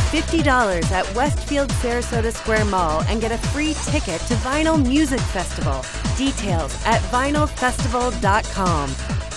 $50 at Westfield Sarasota Square Mall and get a free ticket to Vinyl Music Festival. Details at vinylfestival.com.